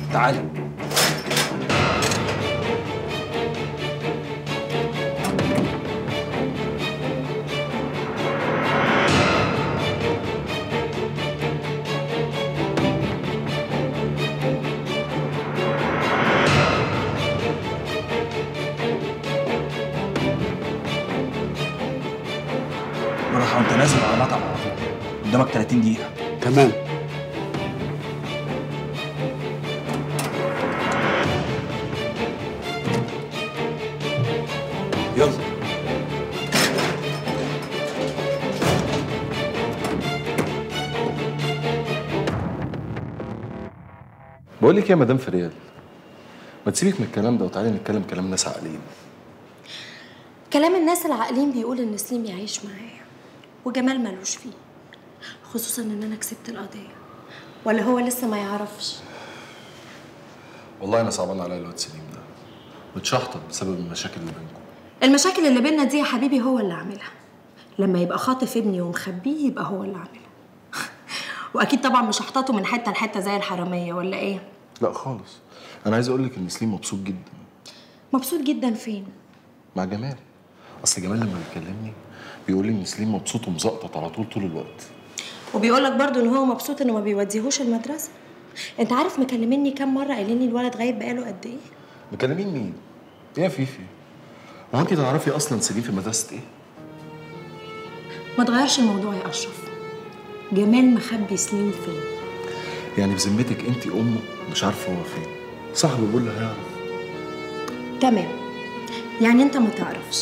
تعالى. براحة وانت نازل على مطعم على طول. قدامك 30 دقيقة. تمام. يلا. بقول لك يا مدام فريال، ما تسيبك من الكلام ده وتعالي نتكلم كلام ناس عاقلين. كلام الناس العاقلين بيقول ان سليم يعيش معايا وجمال ملوش فيه، خصوصا ان انا كسبت القضيه. ولا هو لسه ما يعرفش؟ والله انا صعبان عليا الواد سليم ده، متشحطط بسبب المشاكل اللي بينكم. المشاكل اللي بينا دي يا حبيبي هو اللي عاملها. لما يبقى خاطف ابني ومخبيه يبقى هو اللي عاملها. واكيد طبعا مش هحططه من حته لحته زي الحراميه ولا ايه؟ لا خالص، انا عايز اقول لك ان سليم مبسوط جدا. مبسوط جدا فين؟ مع جمال. اصل جمال لما بيكلمني بيقول لي ان سليم مبسوط ومزقطط على طول الوقت. وبيقول لك برضه ان هو مبسوط انه ما بيوديهوش المدرسه. انت عارف مكلميني كام مره قايلين لي الولد غايب بقاله قد ايه؟ مكلمين مين؟ ايه يا فيفي؟ هو انت تعرفي اصلا سليم في مدرسه ايه؟ ما تغيرش الموضوع يا اشرف. جمال مخبي سليم فين؟ يعني بذمتك انت امه مش عارفه هو فين؟ صاحبه بيقول له هيعرف. تمام، يعني انت ما تعرفش.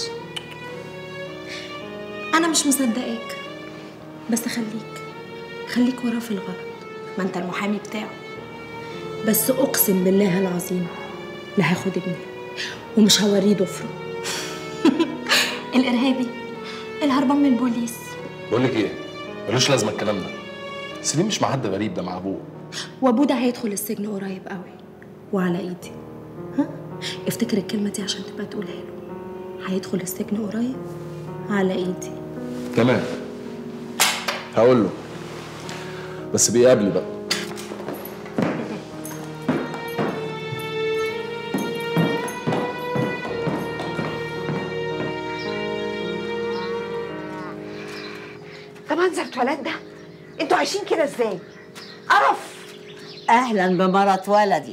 انا مش مصدقاك، بس خليك وراه في الغلط، ما انت المحامي بتاعه. بس اقسم بالله العظيم لا هاخد ابني ومش هوريه ضفره. الارهابي الهربان من البوليس. بقول لك ايه؟ ملوش لازمه الكلام ده. سليم مش مع حد غريب، ده مع ابوه. وابوه ده هيدخل السجن قريب قوي وعلى ايدي. ها؟ افتكر الكلمه دي عشان تبقى تقولها له. هيدخل السجن قريب على ايدي. تمام، هقول له، بس بيقابلي بقى. ده منظر اتولد ده؟ انتوا عايشين كده ازاي؟ قرف. اهلا بمرات ولدي.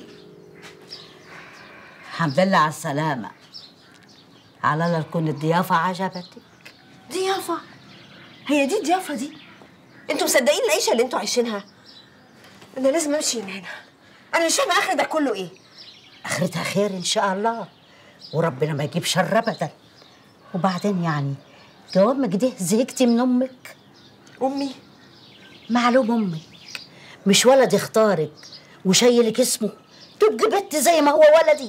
الحمد لله على السلامه. على الله تكون الضيافه عجبتك. ضيافه؟ هي دي الضيافه دي؟ انتوا مصدقين العيشه اللي انتوا عايشينها؟ انا لازم امشي من هنا. انا مش فاهمه اخر ده كله ايه. اخرتها خير ان شاء الله، وربنا ما يجيب شر ابدا. وبعدين يعني جوابك ده زهقتي من امك؟ امي؟ معلوم امك مش ولد اختارك وشايلك اسمه، تبقي بنت زي ما هو ولدي.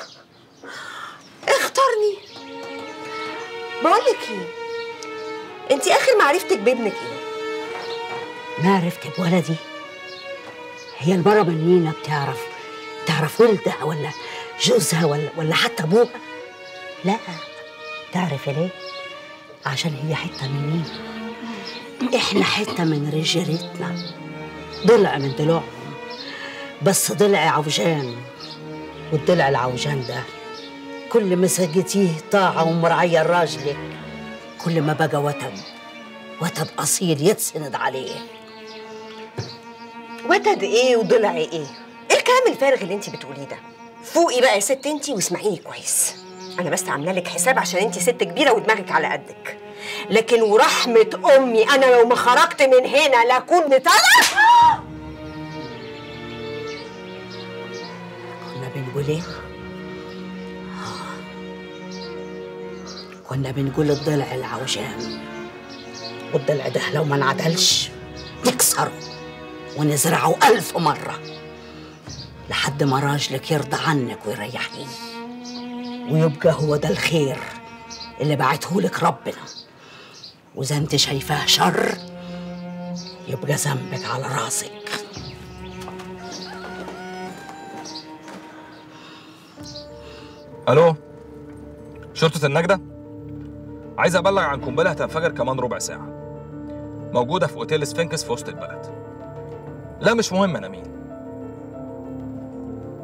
اختارني؟ بقول لك ايه، انت اخر معرفتك بابنك ايه؟ معرفتي بولدي؟ هي المرة منينا تعرف ولدها ولا جوزها ولا حتى ابوها؟ لا، تعرفي ليه؟ عشان هي حتة منينا، احنا حتة من رجالتنا، ضلع من ضلوعهم، بس ضلع عوجان. والضلع العوجان ده كل ما سجتيه طاعة ومرعية لراجلك كل ما بقى وتد أصيل يتسند عليه. وتد ايه وضلع ايه؟ ايه الكلام الفارغ اللي انت بتقوليه ده؟ فوقي بقى يا ست انت واسمعيني كويس. انا بس عامله لك حساب عشان انت ست كبيره ودماغك على قدك، لكن ورحمه امي انا لو ما خرجت من هنا لاكون مطلق. كنا بنقول ايه؟ كنا بنقول الضلع العوجان، والضلع ده لو ما انعدلش نكسره ونزرعه 1000 مرة لحد ما راجلك يرضى عنك ويريحيه، ويبقى هو ده الخير اللي بعته لك ربنا. وإذا انت شايفاه شر يبقى ذنبك على راسك. الو، شرطة النجدة؟ عايز ابلغ عن قنبلة هتنفجر كمان ربع ساعة، موجودة في اوتيل سفنكس في وسط البلد. لا مش مهم انا مين.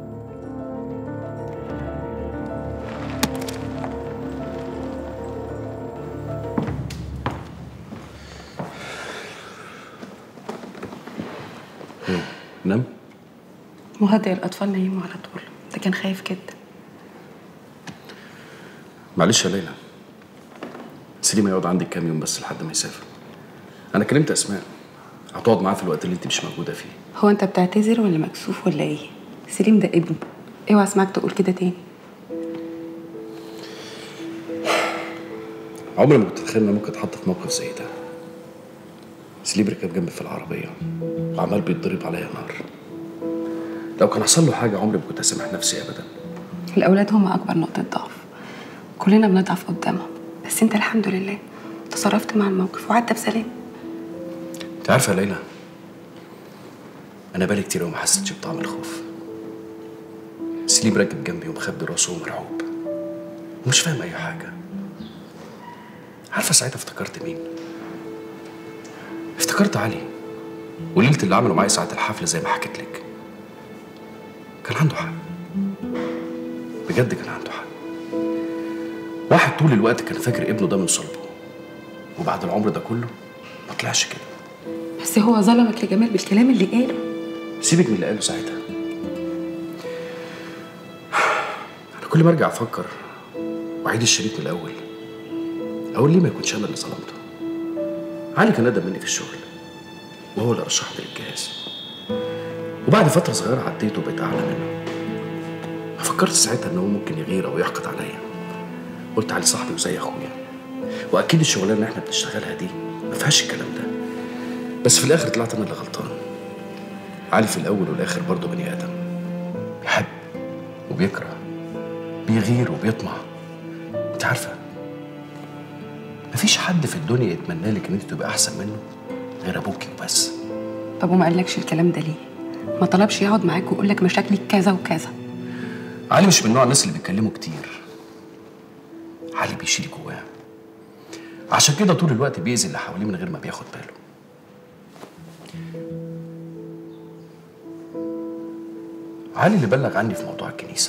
مهدئ الأطفال نايموا على طول، ده كان خايف جدا. معلش يا ليلى، سليم هيقعد عندك كام يوم بس لحد ما يسافر. أنا كلمت أسماء هتقعد معاه في الوقت اللي أنت مش موجودة فيه. هو أنت بتعتذر ولا مكسوف ولا إيه؟ سليم ده ابني، اوعى اسمعك تقول كده تاني. عمري ما كنت اتخيل ان انا ممكن اتحط في موقف زي ده. سليم ركب جنبي في العربيه وعمال بيتضرب عليا نار. لو كان حصل له حاجه عمري ما كنت اسامح نفسي ابدا. الأولاد هم أكبر نقطة ضعف، كلنا بنضعف قدامهم، بس أنت الحمد لله تصرفت مع الموقف وعدى بسلام. انت عارفه يا ليلى، انا بقالي كتير وما حسيتش بطعم الخوف. سليم راكب جنبي ومخبي راسه ومرعوب ومش فاهم اي حاجه. عارفه ساعتها افتكرت مين؟ افتكرت علي وليله اللي عملوا معايا ساعه الحفله زي ما حكيت لك. كان عنده حق، بجد كان عنده حق. واحد طول الوقت كان فاكر ابنه ده من صلبه، وبعد العمر ده كله ما طلعش كده. بس هو ظلمك يا جمال بالكلام اللي قاله. سيبك من اللي قاله ساعتها. انا كل ما ارجع افكر واعيد الشريط من الاول اقول ليه ما يكونش انا اللي ظلمته. علي كان اقدم مني في الشغل وهو اللي رشحني للجهاز، وبعد فتره صغيره عديته وبقيت اعلى منه. ما فكرت ساعتها ان هو ممكن يغير او يحقد عليا. قلت علي صاحبي وزي اخويا، واكيد الشغلانه اللي احنا بنشتغلها دي ما فيهاش الكلام ده. بس في الاخر طلعت انا اللي غلطان. علي في الاول والاخر برضه بني ادم، بيحب وبيكره، بيغير وبيطمع. انت عارفه مفيش حد في الدنيا يتمنى لك ان انت تبقى احسن منه غير ابوكي وبس. طب وما قالكش الكلام ده ليه؟ ما طلبش يقعد معاك ويقول لك مشاكلك كذا وكذا؟ علي مش من نوع الناس اللي بيتكلموا كتير. علي بيشيل جواه، عشان كده طول الوقت بيأذي اللي حواليه من غير ما بياخد باله. علي اللي بلغ عني في موضوع الكنيسة.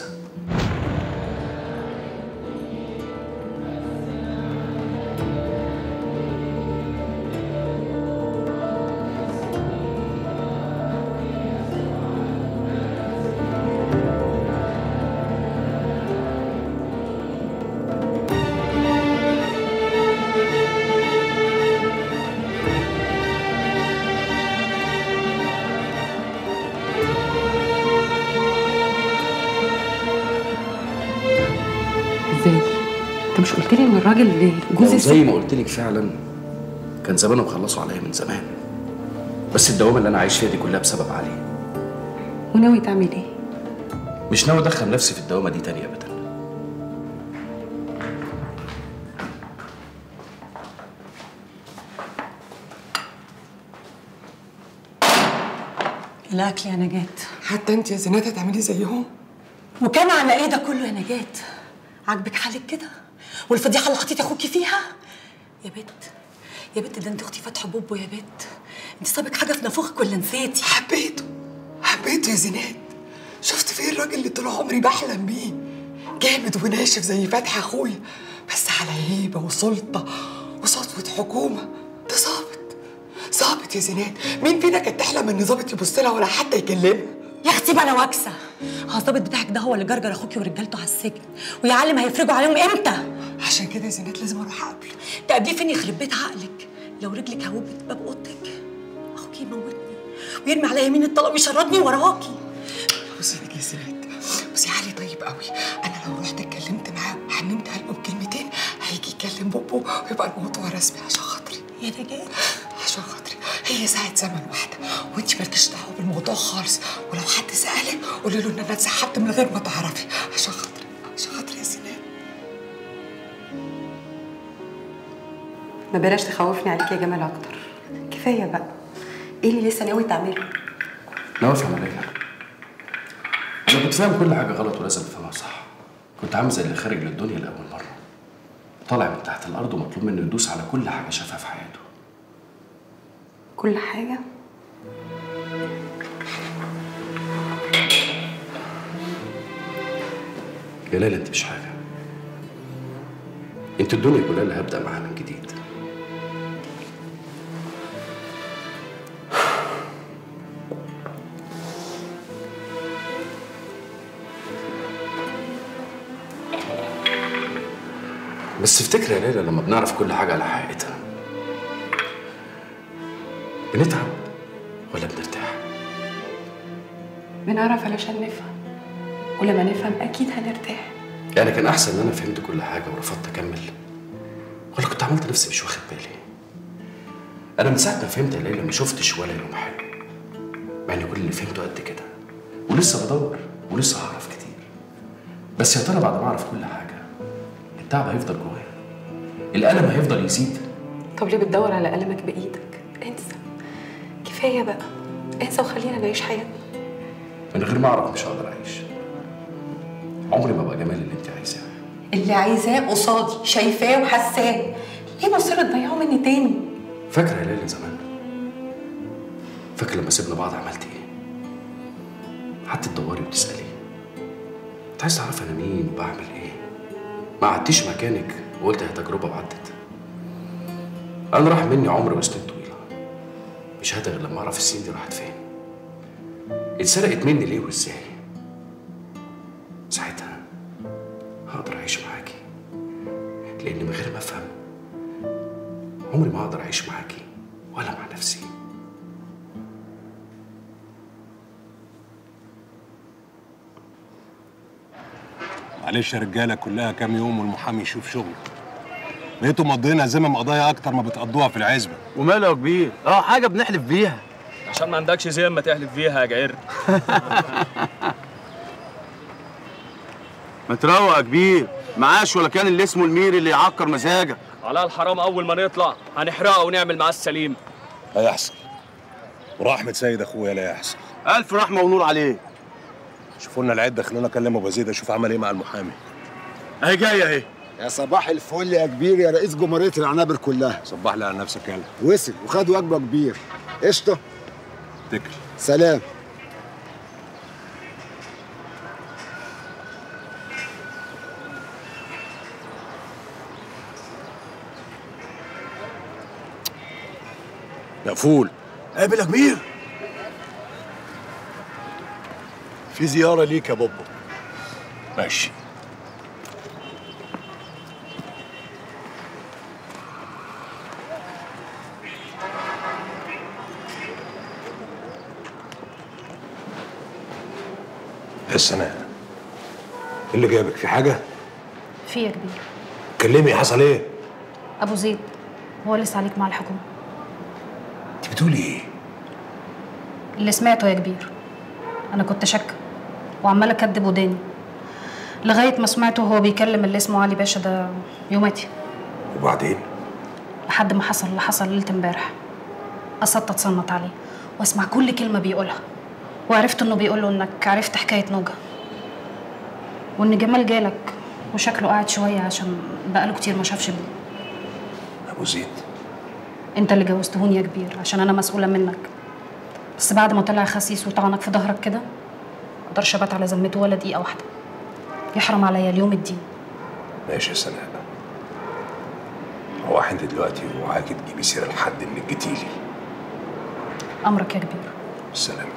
ازاي؟ انت مش قلت لي ان الراجل جوز لو زي ما قلت لك فعلا كان زمانهم خلصوا عليا من زمان. بس الدوامه اللي انا عايش فيها دي كلها بسبب علي. وناوي تعمل ايه؟ مش ناوي ادخل نفسي في الدوامه دي تاني ابدا. الاكل يا نجاة. حتى انت يا زينات هتعملي زيهم؟ وكان على ايه ده كله يا نجاة؟ عاجبك حالك كده؟ والفضيحه اللي حطيتي اخوكي فيها؟ يا بت يا بت، ده انت اختي فاتحه بوبو يا بت. انت سابك حاجه في نافوخك ولا نسيتي؟ حبيته يا زينات. شفت فيه الراجل اللي طول عمري بحلم بيه، جامد وناشف زي فتحي اخويا، بس على هيبه وسلطه وسطوه حكومه. ده ظابط يا زينات. مين فينا كانت تحلم ان ظابط يبص لها ولا حتى يكلمها؟ يا اختي بقى انا واكسه. الظابط بتاعك ده هو اللي جرجر اخوكي ورجالته على السجن، ويا عالم هيفرجوا عليهم امتى؟ عشان كده يا زينات لازم اروح اقابله. تقابليه فين يخرب بيت عقلك؟ لو رجلك هوبت باب اوضتك اخوكي يموتني ويرمي عليا يمين الطلاق ويشردني وراكي. بصي يا زينات، بصي علي طيب قوي. انا لو رحت اتكلمت معاه وحننت قلبه بكلمتين هيجي يكلم بوبو ويبقى الموضوع رسمي. عشان خاطري يا نجاة، عشان خاطري. هي ساعة زمن واحدة وانتي مالكيش دعوة بالموضوع خالص، ولو حد سألك قولي له ان انا اتسحبت من غير ما تعرفي. عشان خاطري يا زينات. ما بلاش تخوفني عليك يا جمال اكتر، كفايه بقى. ايه اللي لسه ناوي تعمله؟ ناوي افهم يا ليلى. انا كنت فاهم كل حاجه غلط ولازم افهمها صح. كنت عامل زي اللي خارج للدنيا لاول مره، طالع من تحت الارض ومطلوب منه يدوس على كل حاجه شافها في حياته. كل حاجه؟ يا ليلى انت مش حاجه، انت الدنيا كلها اللي هبدا معاها من جديد. بس افتكر يا ليلى لما بنعرف كل حاجه على حقيقتها بنتعب ولا بنرتاح؟ بنعرف علشان نفهم، ولما نفهم اكيد هنرتاح. يعني كان احسن ان انا فهمت كل حاجه ورفضت اكمل، ولا كنت عملت نفسي مش واخد بالي؟ انا من ساعه ما فهمت يا ليلى ما شفتش ولا يوم حلو، مع ان كل اللي فهمته قد كده، ولسه بدور ولسه هعرف كتير. بس يا ترى بعد ما اعرف كل حاجه التعب هيفضل جوايا؟ الالم هيفضل يزيد؟ طب ليه بتدور على ألمك بإيدك؟ انسى، كفاية بقى، انسى وخلينا نعيش حياتنا. من غير ما اعرف مش هقدر اعيش. عمري ما بقى جمال اللي انت عايزاه. اللي عايزاه قصادي، شايفاه وحاساه، ليه مصير تضيعه مني تاني؟ فاكره يا ليلى زمان؟ فاكره لما سيبنا بعض عملت ايه؟ قعدت تدوري وتسالي، انت عايز تعرف انا مين وبعمل ايه؟ ما قعدتيش مكانك وقلت هي تجربه وعدت. انا راح مني عمر وسنين طويله، مش هقدر غير لما اعرف السنين دي راحت فين، اتسرقت مني ليه وازاي. ساعتها هقدر اعيش معاكي، لان من غير ما افهم عمري ما هقدر اعيش معاكي ولا مع نفسي. معلش يا رجاله، كلها كام يوم والمحامي يشوف شغله. بقيتوا مقضينا زمام قضايا اكتر ما بتقضوها في العزبه. وماله يا كبير؟ حاجه بنحلف بيها. عشان ما عندكش زي ما تحلف بيها يا جعير. ما تروق يا كبير، معاش ولا كان اللي اسمه المير اللي يعكر مزاجك. على الحرام اول ما نطلع هنحرقه ونعمل معاه السليم. لا يحصل، ورحمه سيد اخويا لا يحصل. الف رحمه ونور عليه. شوفوا لنا العده، خلونا اكلم ابو زيد اشوف عمل ايه مع المحامي. اهي جايه اهي. يا صباح الفل يا كبير يا رئيس جمهوريه العنابر كلها. صبح لي على نفسك يلا. وصل وخد وجبه كبير. قشطه. تكل. سلام. مقفول. قابل يا كبير. في زياره ليك يا بابا. ماشي. يا سناء، ايه اللي جابك؟ في حاجه؟ في يا كبير. كلمي، حصل ايه؟ ابو زيد هو لسه عليك مع الحكومه. انت بتقولي ايه؟ اللي سمعته يا كبير، انا كنت شاكه وعماله اكدب وداني لغايه ما سمعته وهو بيكلم اللي اسمه علي باشا ده يوماتي. وبعدين؟ لحد ما حصل اللي حصل ليله امبارح، قصدت اتصنت عليه واسمع كل كلمه بيقولها، وعرفت انه بيقول له انك عرفت حكايه نوجه، وان جمال جالك وشكله قاعد شويه عشان بقاله كتير ما شافش ابنه. ابو زيد انت اللي جوزتهوني يا كبير عشان انا مسؤوله منك، بس بعد ما طلع خسيس وطعنك في ظهرك كده مقدرش ابات على ذمته ولا دقيقه واحده، يحرم عليا اليوم الدين. ماشي يا سناء، هو انت دلوقتي وعاكي تجيبي سيره لحد انك جيتيلي. امرك يا كبير. السلام.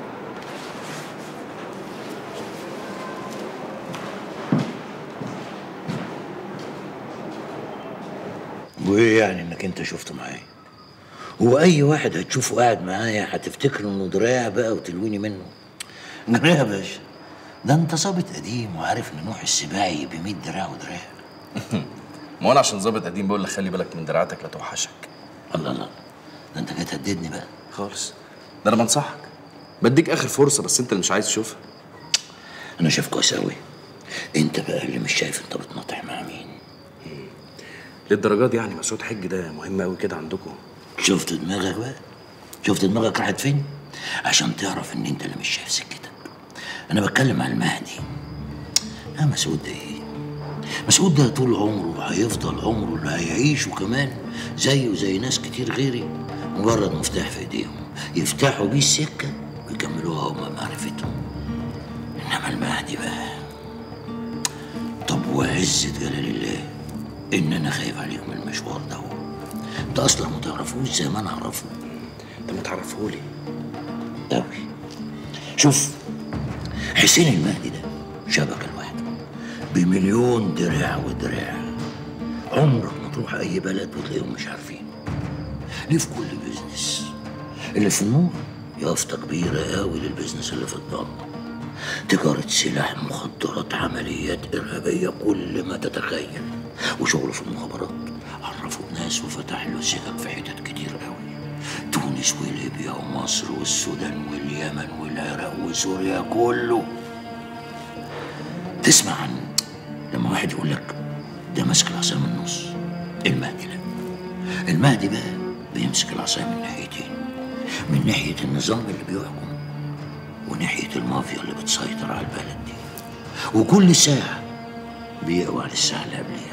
وايه يعني انك انت شفته معايا؟ هو اي واحد هتشوفه قاعد معايا هتفتكر انه دراع بقى وتلويني منه؟ جرى يا باشا، ده انت ظابط قديم وعارف ان نوح السباعي ب100 دراع ودراع. ما انا عشان ظابط قديم بقول لك خلي بالك من دراعاتك لا توحشك. الله الله، ده انت جاي تهددني بقى خالص، ده انا بنصحك، بديك اخر فرصه بس انت اللي مش عايز تشوفها. انا شايف كويس قوي، انت بقى اللي مش شايف انت بتناطح مع مين. للدرجه دي يعني مسعود حج ده مهم قوي كده عندكم؟ شفت دماغك بقى؟ شفت دماغك راحت فين؟ عشان تعرف ان انت اللي مش شايف سكتك. انا بتكلم على المهدي. مسعود ده ايه؟ مسعود ده طول عمره هيفضل عمره اللي هيعيشه كمان زيه زي ناس كتير غيري، مجرد مفتاح في ايديهم يفتحوا بيه السكه ويكملوها هم معرفتهم. انما المهدي بقى، طب وعزة جلال الله ان انا خايف عليك من المشوار ده. انت اصلا ما تعرفوش زي ما انا اعرفه. انت ما تعرفهولي قوي. شوف، حسين المهدي ده شبكه لوحده ب1,000,000 دراع ودراع، عمرك ما تروح اي بلد وتلاقيهم مش عارفين. ليه في كل بيزنس اللي في النور يافطه كبيره قوي للبيزنس اللي في الضلمه. تجاره سلاح، مخدرات، عمليات ارهابيه، كل ما تتخيل. وشغل في المخابرات عرفوا بناس وفتح له سكك في حتت كتير قوي. تونس وليبيا ومصر والسودان واليمن والعراق وسوريا كله. تسمع عن لما واحد يقول لك ده ماسك العصايه من النص؟ المهدي لا. المهدي بقى بيمسك العصايه من ناحيتين، من ناحيه النظام اللي بيحكم وناحيه المافيا اللي بتسيطر على البلد دي. وكل ساعه بيقوى على الساعه اللي قبليها.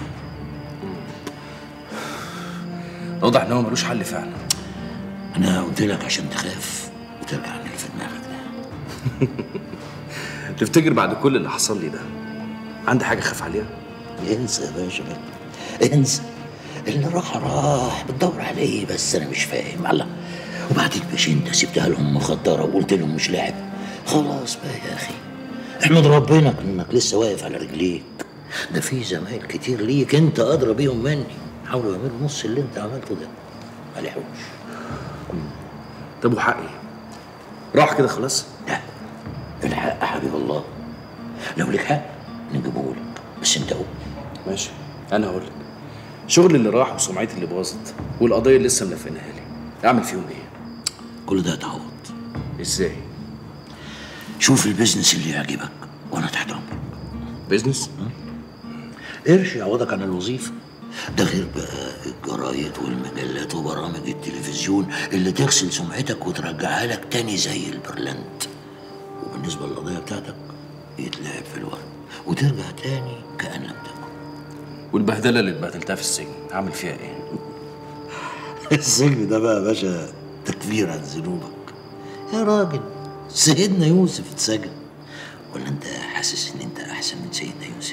واضح ان هو ملوش حل فعلا. انا قلت لك عشان تخاف وترجع عن اللي في دماغك ده. تفتكر بعد كل اللي حصل لي ده عندي حاجه اخاف عليها؟ انسى يا باشا بقى، انسى. اللي راح بتدور عليه، بس انا مش فاهم. الله، وبعدين باش انت سبتها لهم مخدره وقلت لهم مش لاعب؟ خلاص بقى يا اخي، احمد ربنا انك لسه واقف على رجليك. ده في زمايل كتير ليك انت ادرى بيهم مني حاولوا يعملوا نص اللي انت عملته ده، ما لحقوش. طب وحقي راح كده خلاص؟ لا، الحق حبيب الله لو لك حق نجيبه لك، بس انت قول. ماشي، انا هقول لك. شغل اللي راح وسمعتي اللي باظت والقضيه اللي لسه ملفينها لي، اعمل فيهم ايه؟ كل ده يتعوض. ازاي؟ شوف البيزنس اللي يعجبك وانا تحت امرك. بيزنس؟ قرش يعوضك عن الوظيفه. ده غير بقى الجرايد والمجلات وبرامج التلفزيون اللي تغسل سمعتك وترجعها لك تاني زي البرلنت. وبالنسبه للقضيه بتاعتك يتلعب في الورق وترجع تاني كأن لم تكن. والبهدله اللي اتبهدلتها في السجن اعمل فيها ايه؟ السجن ده بقى يا باشا تكفير عن ذنوبك. يا راجل سيدنا يوسف اتسجن، ولا انت حاسس ان انت احسن من سيدنا يوسف؟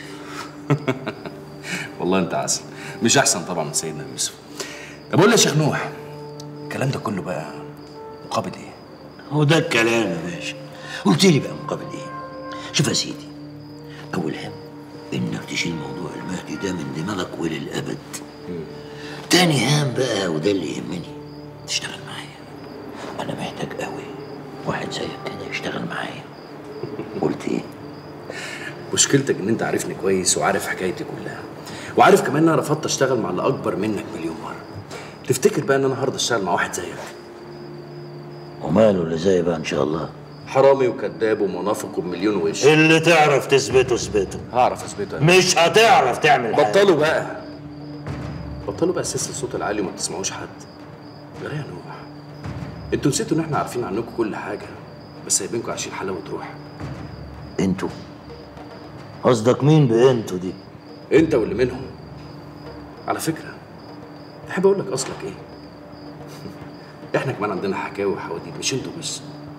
والله انت عسل. مش احسن طبعا من سيدنا يوسف. طب قول لي يا شيخ نوح، الكلام ده كله بقى مقابل ايه؟ هو ده الكلام يا باشا. قلت لي بقى مقابل ايه؟ شوف يا سيدي، اول هم انك تشيل موضوع المهدي ده من دماغك وللابد. تاني هام بقى، وده اللي يهمني، تشتغل معايا. انا محتاج قوي واحد زيك كده يشتغل معايا. قلت ايه؟ مشكلتك ان انت عارفني كويس وعارف حكايتي كلها، وعارف كمان ان انا رفضت اشتغل مع اللي اكبر منك مليون مره. تفتكر بقى ان انا هرضى اشتغل مع واحد زيك؟ وماله اللي زي بقى ان شاء الله؟ حرامي وكذاب ومنافق وبمليون وش. اللي تعرف تثبته اثبته. هعرف اثبته. مش هتعرف تعمل حاجه. بطلوا بقى السيس الصوت العالي وما بتسمعوش حد. يا نوح، انتوا نسيتوا ان احنا عارفين عنكم كل حاجه، بس سايبينكم عايشين حلاوه روح. انتوا؟ قصدك مين بانتوا دي؟ انت واللي منهم. على فكره تحب اقول لك اصلك ايه؟ احنا كمان عندنا حكاوي وحواديت، مش انتوا بس.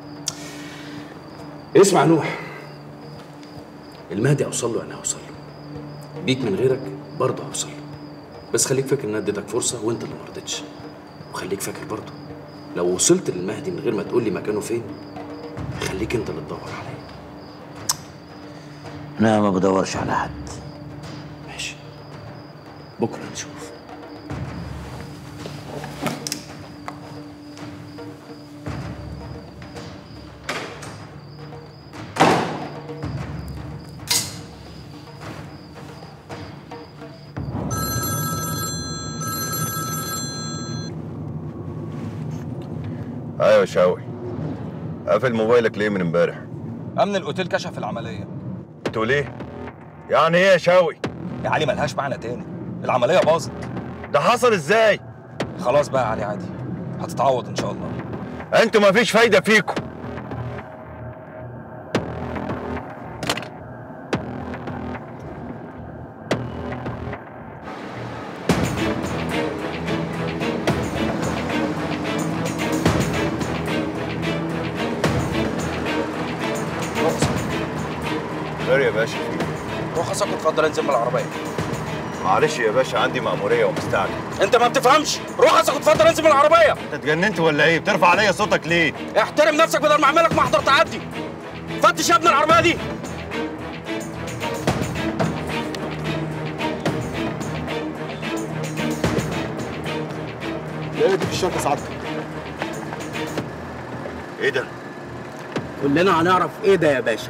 اسمع نوح، المهدي اوصل له انا هوصل له، بيك من غيرك برضه هوصل له، بس خليك فاكر ان انا اديتك فرصه وانت اللي ما رضيتش. وخليك فاكر برضه لو وصلت للمهدي من غير ما تقول لي مكانه فين، خليك انت اللي تدور عليه. انا ما بدورش على حد. ماشي، بكره نشوف. ايوه شاوي، قافل موبايلك ليه من امبارح؟ امن الاوتيل كشف العمليه. بتقول ايه؟ يعني ايه يا شاوي؟ يا علي ملهاش معنى تاني، العمليه باظت. ده حصل ازاي؟ خلاص بقى يا علي عادي، هتتعوض ان شاء الله. انتوا مفيش فايده فيكم. خير يا باشا، في رخصك اتفضل انزل من العربيه. معلش يا باشا عندي مأمورية ومستعجل. انت ما بتفهمش، رخصك اتفضل انزل من العربيه. انت اتجننت ولا ايه؟ بترفع عليا صوتك ليه؟ احترم نفسك بدل ما اعملك محضر تعدي. فتش يا ابن العربيه دي. الشركه سعادتك. ايه ده؟ كلنا هنعرف ايه ده يا باشا.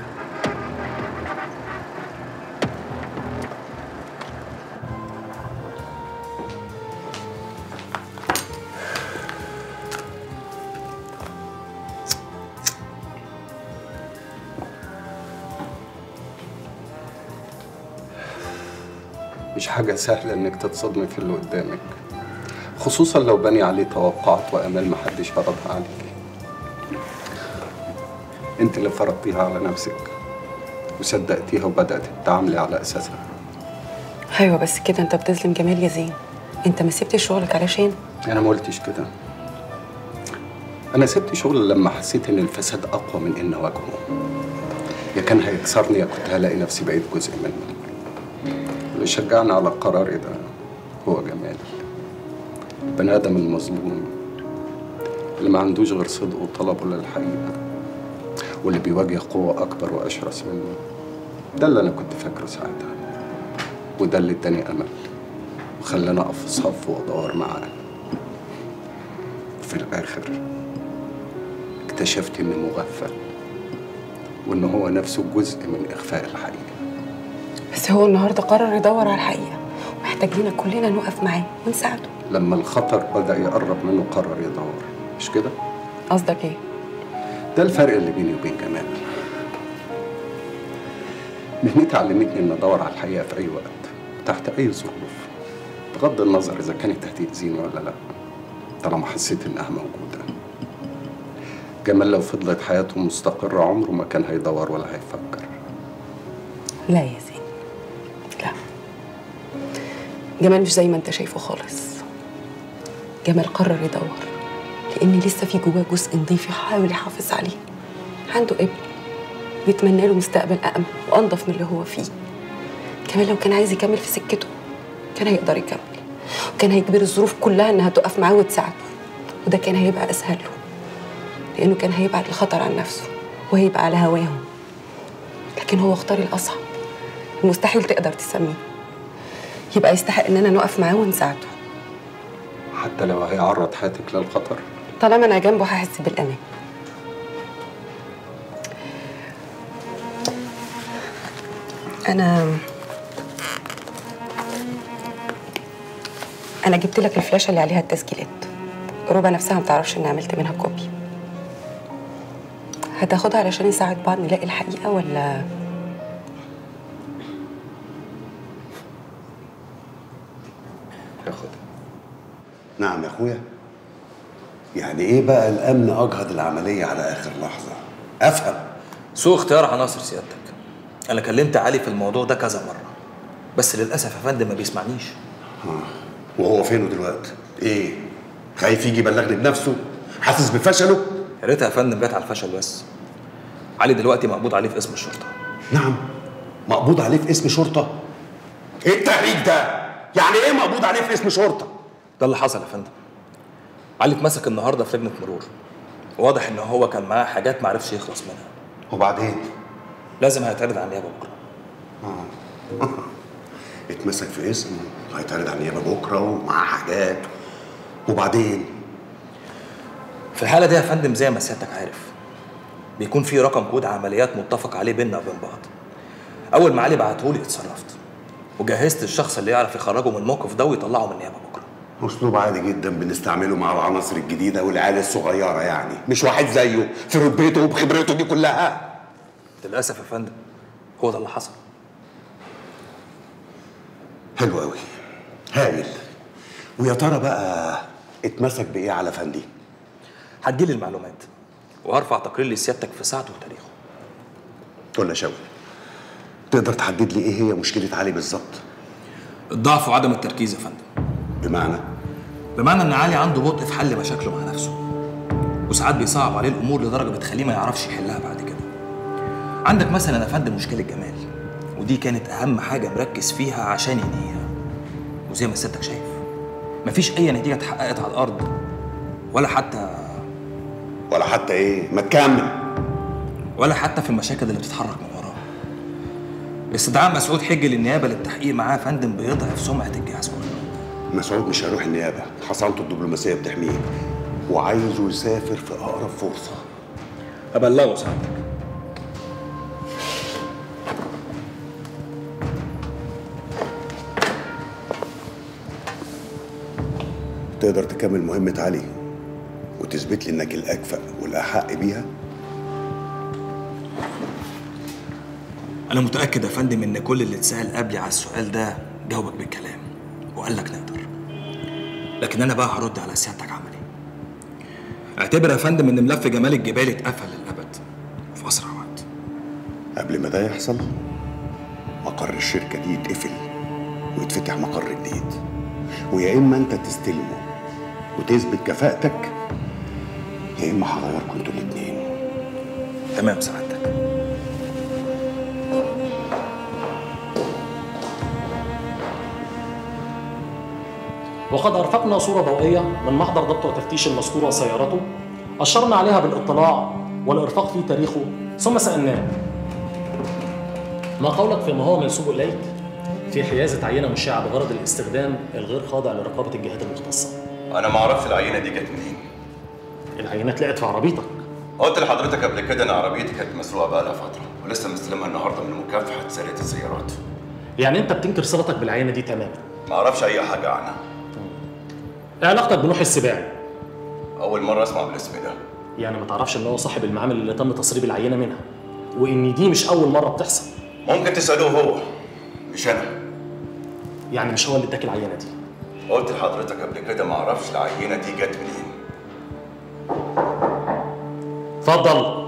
مش حاجة سهلة إنك تتصدمي في اللي قدامك، خصوصا لو بني عليه توقعات وآمال محدش فرضها عليك. أنت اللي فرضتيها على نفسك وصدقتيها وبدأت تتعاملي على أساسها. ايوه بس كده انت بتظلم جمال يا زين. انت ما سبتش شغلك علشان أنا ما قلتش كده. أنا سبت شغل لما حسيت إن الفساد أقوى من إن أواجهه. يا كان هيكسرني يا كنت هلاقي نفسي بقيت جزء منه. اللي شجعني على قراري ده هو جمال، البني آدم المظلوم اللي ما عندوش غير صدق وطلبه للحقيقة، واللي بيواجه قوة أكبر وأشرس منه. ده اللي أنا كنت فاكره ساعتها، وده اللي اداني أمل وخلاني أقف في صف وأدور معاه. في الآخر اكتشفت إني مغفل وإن هو نفسه جزء من إخفاء الحقيقة. بس هو النهارده قرر يدور على الحقيقة، ومحتاجينك كلنا نقف معاه ونساعده. لما الخطر بدأ يقرب منه قرر يدور، مش كده؟ قصدك ايه؟ ده الفرق اللي بيني وبين جمال. مهنتي علمتني إن أدور على الحقيقة في أي وقت تحت أي ظروف، بغض النظر إذا كانت هتأذيني ولا لأ، طالما حسيت إنها موجودة. جمال لو فضلت حياته مستقرة عمره ما كان هيدور ولا هيفكر. لا يا زين، لا. جمال مش زي ما انت شايفه خالص. جمال قرر يدور لأن لسه في جواه جزء نضيف يحاول يحافظ عليه. عنده ابن بيتمنى له مستقبل أأمن وأنضف من اللي هو فيه. كمان لو كان عايز يكمل في سكته كان هيقدر يكمل، وكان هيجبر الظروف كلها إنها تقف معاه وتساعده، وده كان هيبقى أسهل له لأنه كان هيبعد الخطر عن نفسه وهيبقى على هواهم. لكن هو اختار الأصعب، المستحيل تقدر تسميه. يبقى يستحق إننا نقف معاه ونساعده حتى لو هيعرض حياتك للخطر. طالما أنا جنبه هحس بالأمان. أنا جبت لك الفلاشة اللي عليها التسجيلات. روبا نفسها ما تعرفش إني عملت منها كوبي. هتاخدها علشان نساعد بعض نلاقي الحقيقة ولا؟ هاخدها. نعم يا اخويا. يعني ايه بقى الامن اجهض العمليه على اخر لحظه؟ افهم. سوء اختيار عناصر سيادتك. انا كلمت علي في الموضوع ده كذا مره، بس للاسف يا فندم ما بيسمعنيش. وهو فينه دلوقتي؟ ايه؟ خايف يجي يبلغني بنفسه؟ حاسس بفشله؟ يا ريتها يا فندم جت على الفشل بس. علي دلوقتي مقبوض عليه في اسم الشرطه. نعم، مقبوض عليه في اسم شرطه؟ ايه التهريج ده؟ يعني ايه مقبوض عليه في اسم شرطه؟ ده اللي حصل يا فندم. علي اتمسك النهارده في لجنه مرور. واضح ان هو كان معاه حاجات ما عرفش يخلص منها. وبعدين؟ لازم هيتعرض على النيابه بكره. اتمسك في اسم وهيتعرض على النيابه بكره ومعاه حاجات. وبعدين؟ في الحاله دي يا فندم زي ما سيادتك عارف بيكون في رقم كود عمليات متفق عليه بيننا وبين بعض. اول ما علي بعتهولي اتصرفت وجهزت الشخص اللي يعرف يخرجه من الموقف ده ويطلعه من النيابه بكره. اسلوب عادي جدا بنستعمله مع العناصر الجديده والعيال الصغيره، يعني مش واحد زيه في رتبته وبخبرته دي كلها. للاسف يا فندم هو ده اللي حصل. حلو قوي، هايل. ويا ترى بقى اتمسك بايه على فندي؟ هتجيلي المعلومات وهرفع تقرير لسيادتك في ساعته وتاريخه. قول يا شوقي، تقدر تحدد لي ايه هي مشكله علي بالظبط؟ الضعف وعدم التركيز يا فندم. بمعنى ان علي عنده بطء في حل مشاكله مع نفسه، وساعات بيصعب عليه الامور لدرجه بتخليه ما يعرفش يحلها بعد كده. عندك مثلا يا فندم مشكله جمال، ودي كانت اهم حاجه مركز فيها عشان ينهيها. وزي ما سيادتك شايف مفيش اي نتيجه اتحققت على الارض ولا حتى ايه؟ ما تكمل. ولا حتى في المشاكل اللي بتتحرك من وراه. استدعاء مسعود حجي للنيابه للتحقيق معاه يا فندم بيضعف سمعه الجهاز كله. مسعود مش هيروح النيابه، حصانته الدبلوماسيه بتحميه وعايزه يسافر في اقرب فرصه. ابلغه سعادتك. تقدر تكمل مهمه علي وتثبت لي انك الاكفأ والاحق بيها؟ انا متاكد يا فندم ان كل اللي اتسال قبلي على السؤال ده جاوبك بالكلام وقال لك نقدر، لكن انا بقى هرد على سيادتك عملي. اعتبر يا فندم ان ملف جمال الجبالي اتقفل للابد في اسرع وقت. قبل ما ده يحصل مقر الشركه دي يتقفل ويتفتح مقر جديد، ويا اما انت تستلمه وتثبت كفاءتك يا اما هغيركم انتوا الاثنين. تمام سعادتك. وقد أرفقنا صورة ضوئية من محضر ضبط وتفتيش المذكور وسيارته، أشرنا عليها بالاطلاع والإرفاق في تاريخه، ثم سألناه: ما قولك فيما هو منسوب إليك في حيازة عينة مشعة بغرض الاستخدام الغير خاضع لرقابة الجهات المختصة؟ انا ما اعرفش العينه دي جت منين. العينة اتلقت في عربيتك. قلت لحضرتك قبل كده ان عربيتي كانت مسروقه بقالها فتره ولسه مستلمها النهارده من مكافحه سرقه السيارات. يعني أنت بتنكر صلتك بالعينة دي تماما؟ ما اعرفش اي حاجه عنها. إيه علاقتك بنوح السباعي؟ اول مره اسمع بالاسم ده. يعني ما تعرفش ان هو صاحب المعامل اللي تم تسريب العينه منها، وان دي مش اول مره بتحصل؟ ممكن تسالوه هو مش انا. يعني مش هو اللي اداك العينه دي؟ قلت لحضرتك قبل كده ما اعرفش العينه دي جت منين. اتفضل.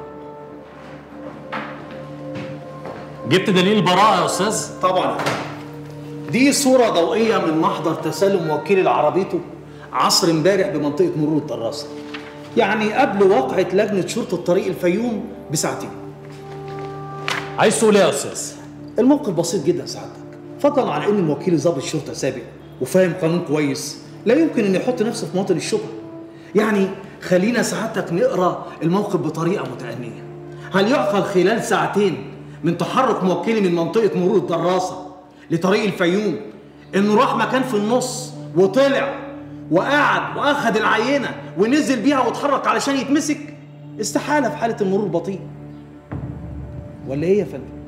جبت دليل البراءه يا استاذ؟ طبعا. دي صورة ضوئية من محضر تسلم وكيل عربيته عصر امبارح بمنطقة مرور الدراسة، يعني قبل وقعة لجنة شرطة طريق الفيوم بساعتين. عايز تقول ايه يا استاذ؟ الموقف بسيط جدا سعادتك، فضلا عن ان الوكيل ضابط شرطة سابق وفاهم قانون كويس، لا يمكن ان يحط نفسه في موطن الشبهة. يعني خلينا سعادتك نقرا الموقف بطريقة متأنية. هل يعقل خلال ساعتين من تحرك موكلي من منطقة مرور الدراسة لطريق الفيوم انه راح مكان في النص وطلع وقعد واخد العينه ونزل بيها واتحرك علشان يتمسك؟ استحاله في حاله المرور البطيء. ولا ايه يا فندم؟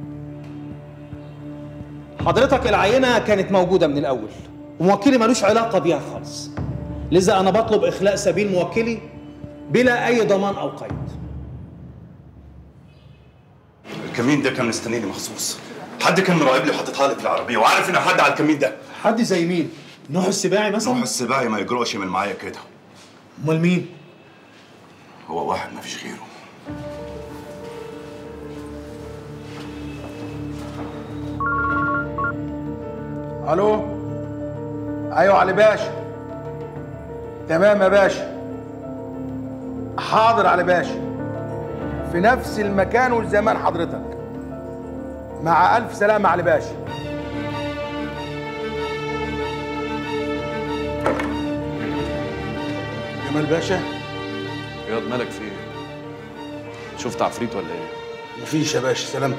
حضرتك العينه كانت موجوده من الاول وموكلي ملوش علاقه بيها خالص، لذا انا بطلب اخلاء سبيل موكلي بلا اي ضمان او قيد. الكمين ده كان مستنيني مخصوص، حد كان مراقب لي وحاططها لي في العربيه وعارف ان حد على الكمين ده. حد زي مين؟ نوح السباعي مثلا؟ نوح السباعي ما يجرؤش من معايا كده. امال مين؟ هو واحد ما فيش غيره. الو. ايوه علي باشا. تمام يا باشا. حاضر علي باشا، في نفس المكان والزمان حضرتك. مع الف سلامه علي باشا. جمال باشا. ياض مالك في ايه؟ شفت عفريت ولا ايه؟ مفيش يا باشا، سلامتك.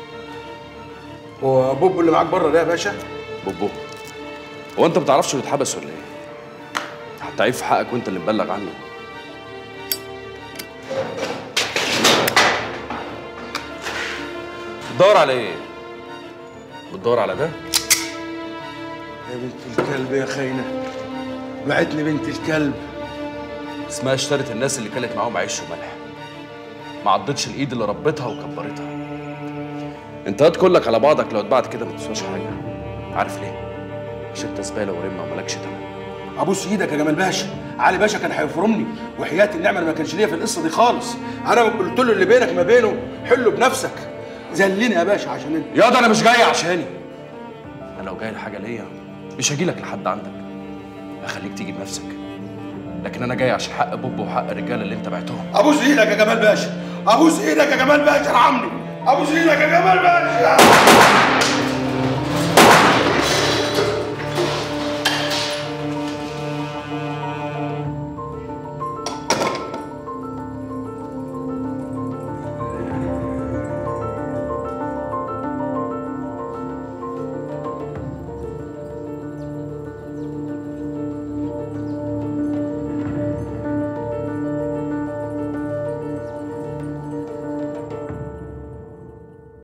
هو بوبو اللي معاك بره ده يا باشا؟ بوبو؟ هو انت ما بتعرفش اللي اتحبس ولا ايه؟ حتى عيب في حقك وانت اللي مبلغ عنه. بتدور على ايه؟ بتدور على ده؟ يا بنت الكلب يا خاينه، بعتني بنت الكلب. اسمها اشترت الناس اللي كانت معاهم عيش وملح، ما عضتش الايد اللي ربتها وكبرتها. انت هات كلك على بعضك لو اتبعت كده ما تسواش حاجه. عارف ليه؟ عشان انت زباله ورمه ومالكش تمن. ابوس ايدك يا جمال باشا، علي باشا كان هيفرمني وحياه النعمه ما كانش ليا في القصه دي خالص. انا قلت له اللي بينك ما بينه حله بنفسك. زلني يا باشا عشان انت. ياض انا مش جاي عشاني. انا لو جاي لحاجه ليا مش هجيلك لحد عندك، هخليك تيجي بنفسك. لكن انا جاي عشان حق بوب وحق الرجاله اللي انت بعتهم. ابوس ايدك يا جمال باشا، ابوس ايدك يا جمال باشا، ارحمني. ابوس ايدك يا جمال باشا.